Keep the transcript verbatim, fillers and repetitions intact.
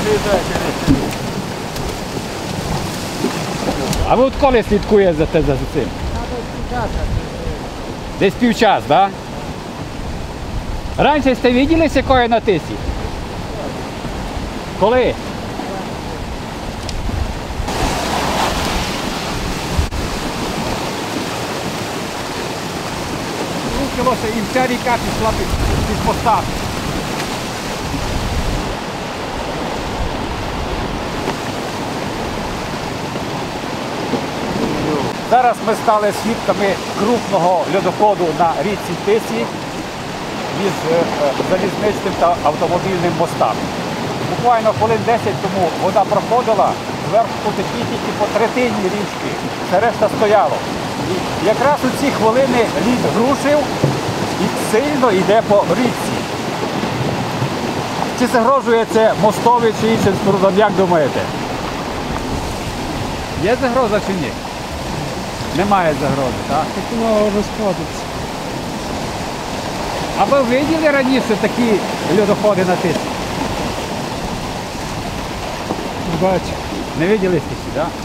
А ви от коли слідкуєте за, за цим? Десь півчас, так? Да? Раніше сте бачили, з якої на тисі? Коли? Рухалося і вся ріка пішла під, під постав. Зараз ми стали свідками крупного льодоходу на річці Тисі між залізничним та автомобільним мостами. Буквально хвилин десять тому вода проходила, зверху течії тільки по третині річки, все решта стояло. І якраз у ці хвилини лід рушив і сильно йде по річці. Чи загрожує це мостові чи іншим спорудам, як думаєте? Є загроза чи ні? Немає загрози, так? Так воно розходиться. А ви бачили раніше такі льодоходи на Тисі? Бачу. Не бачили Тисі, так?